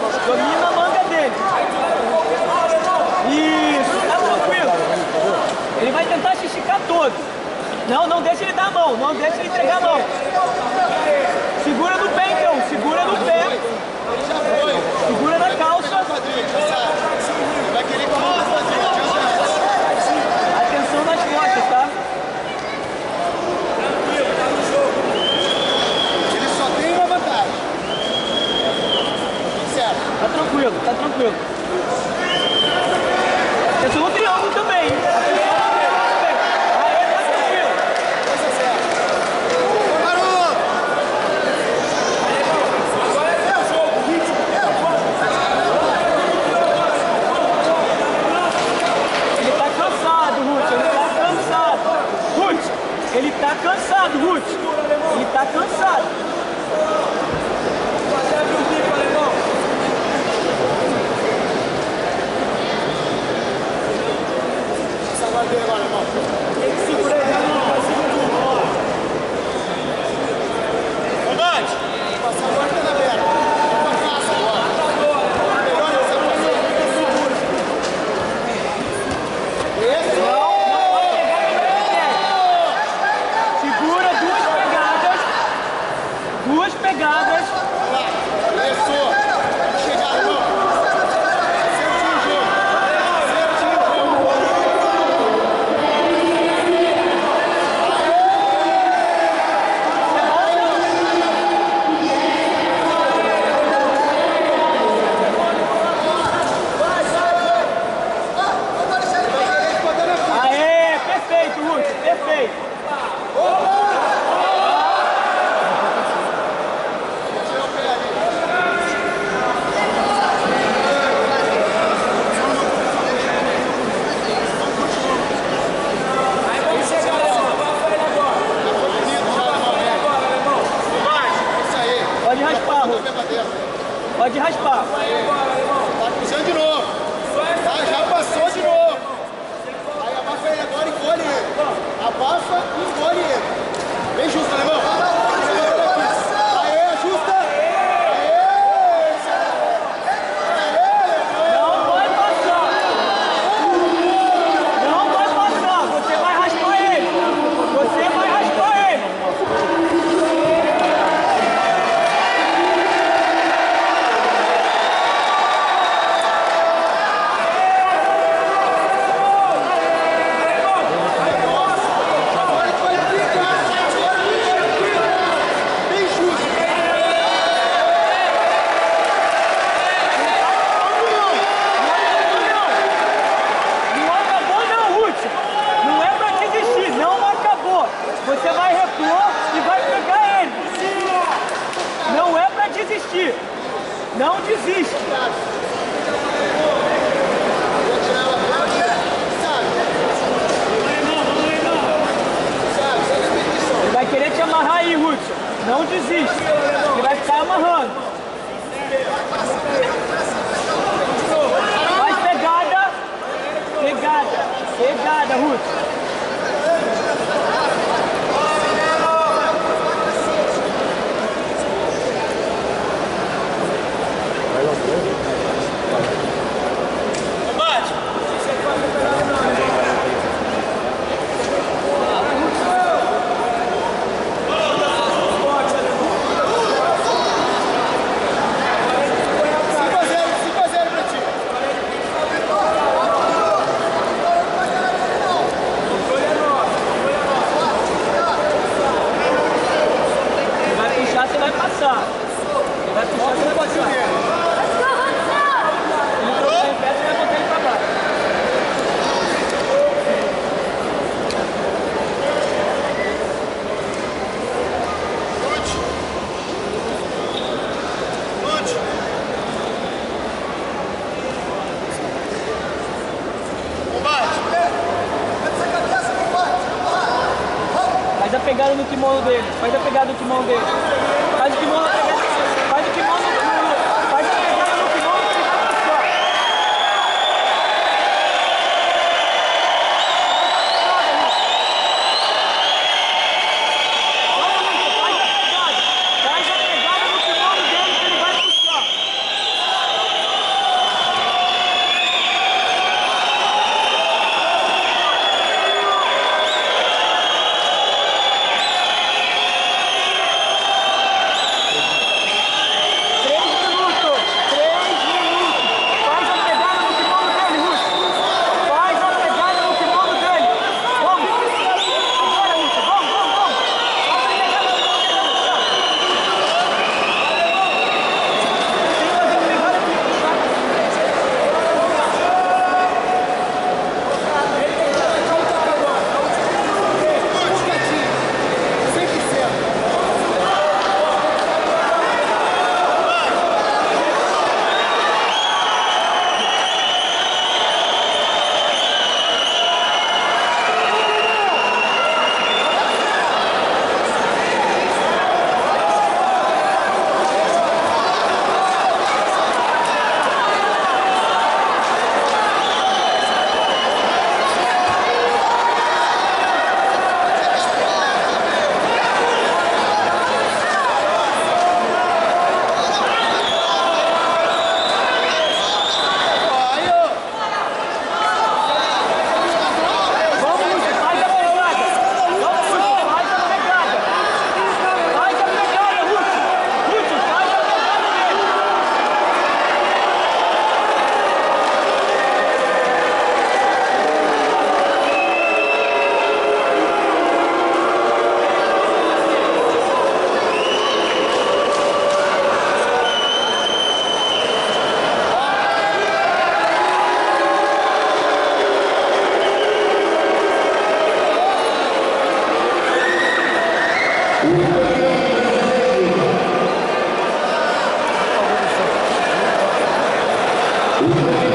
Domina a manga dele. Isso, tá tranquilo. Ele vai tentar se esticar todo. Não deixa ele dar a mão, não deixa ele entregar a mão. Segura no pé então, segura no pé. Segura na calça. Vai querer que atenção nas costas, tá? ele só tem uma vantagem. Certo. Tá tranquilo, tá tranquilo. Atenção no triângulo também, hein? Ele tá cansado, Ruth. Ele tá cansado. Essa guarda agora, irmão. Tem que segurar ele. Comandante! Passar a guarda na perna. Passa agora. Melhor essa posição. Segura. Duas pegadas. Começou. Chegaram, irmão. Acertinho o jogo. Acertinho o jogo. Aê, perfeito, Ruth, perfeito. Pode raspar, Ruth. Pode raspar. Tá cruzando de novo. Tá, já passou de novo. Aí abafa ele agora e engole ele. Abafa e engole ele. Bem justo, alemão. Aê, ajusta. Aê. Não vai passar. Não vai passar. Você vai raspar ele. Você vai raspar ele. Você vai repor e vai pegar ele. Não é pra desistir. Não desiste. Ele vai querer te amarrar aí, Ruth. Não desiste. Ele vai ficar amarrando. Faz pegada. Pegada. Pegada, Ruth. Você vai passar. Você vai puxar, você vai passar. Ele trocou em pé, você vai botar ele pra baixo. Faz a pegada no kimono dele. Faz a pegada no kimono dele. Faz o kimono pegar. Faz o kimono no kimono. Faz a pegada no kimono que ele vai puxar. Faz a pegada no kimono dele que ele vai puxar. O